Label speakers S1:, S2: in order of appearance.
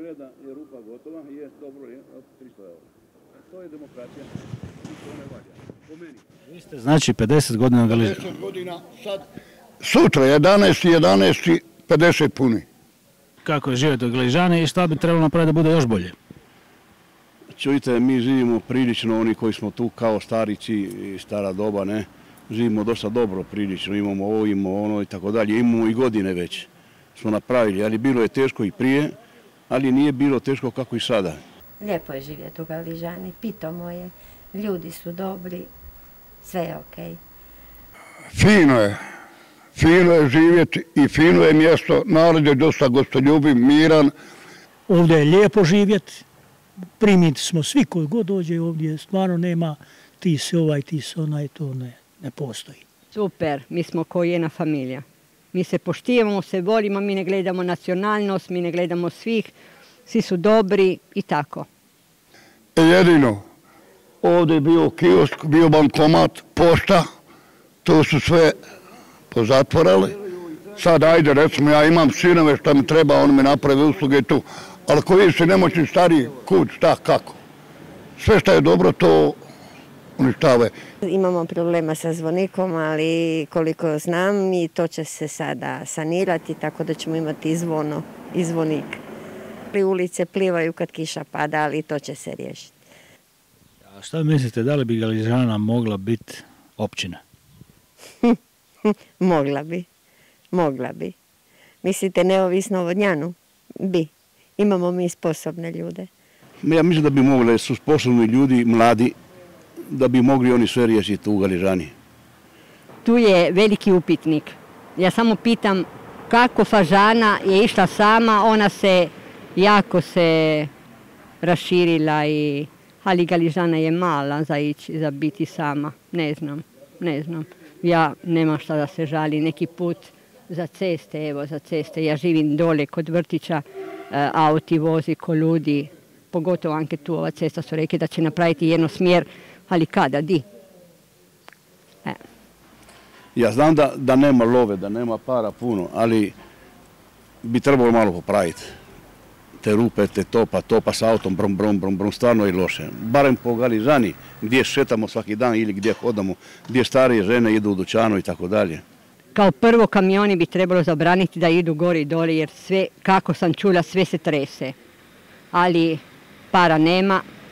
S1: reda je rupa gotova, je dobro, je 300 eura. To je demokracija, to ne valja, po meni.
S2: Vi ste znači 50 godina Galižani.
S3: 50 godina, sad, sutra 11. 50 puni.
S2: Kako je živjeti u Galižani i šta bi trebalo napraviti da bude još bolje?
S1: Čujte, mi živimo prilično, oni koji smo tu kao starici i stara doba, ne, živimo dosta dobro prilično, imamo ovo, imamo ono i tako dalje, imamo i godine već smo napravili, ali bilo je teško i prije, ali nije bilo teško kako i sada.
S4: Lijepo je živjeti u Galižani, pitomo je, ljudi su dobri, sve je okej.
S3: Fino je živjeti i fino je mjesto, narod je dosta gostoljubiv, miran.
S5: Ovdje je lijepo živjeti, primiti smo svi koji god dođe ovdje, stvarno nema ti si ovaj, ti si onaj, to ne postoji.
S6: Super, mi smo ko jedna familija. Mi se poštivamo, se volimo, mi ne gledamo nacionalnost, mi ne gledamo svih, svi su dobri i tako.
S3: Jedino, ovdje je bio kiosk, bio bankomat, pošta, to su sve pozatvorali. Sad ajde, recimo, ja imam sinove šta mi treba, oni mi naprave usluge tu, ali koji su nemoćni stariji, kud, šta, kako. Sve što je dobro, to uništave.
S4: Imamo problema sa zvonikom, ali koliko znam i to će se sada sanirati, tako da ćemo imati i zvonik. Ulice plivaju kad kiša pada, ali to će se riješiti.
S2: A šta mislite, da li bi Galižana mogla biti općina?
S4: Mogla bi. Mislite neovisno o Vodnjanu? Bi. Imamo mi sposobne ljude.
S1: Ja mislim da bi mogli, su sposobni ljudi, mladi, da bi mogli oni sve riješiti u Galižani.
S6: Tu je veliki upitnik. Ja samo pitam kako Fažana je išla sama, ona se jako raširila, ali Galižana je mala za biti sama. Ne znam. Ja nemam šta da se žali, neki put za ceste, ja živim dole kod vrtića, auti vozi ko ljudi, pogotovo anke tu ova cesta su rekli da će napraviti jedno smjer, ali kada, di?
S1: Ja znam da nema love, da nema para puno, ali bi trebalo malo popraviti. Te rupe, te topa s autom, brum, stvarno je loše. Barem po Galižani, gdje šetamo svaki dan ili gdje hodamo, gdje starije žene idu u dućanu i tako dalje.
S6: Kao prvo kamioni bi trebalo zabraniti da idu gore i dole, jer sve, kako sam čula, sve se trese. Ali para nema,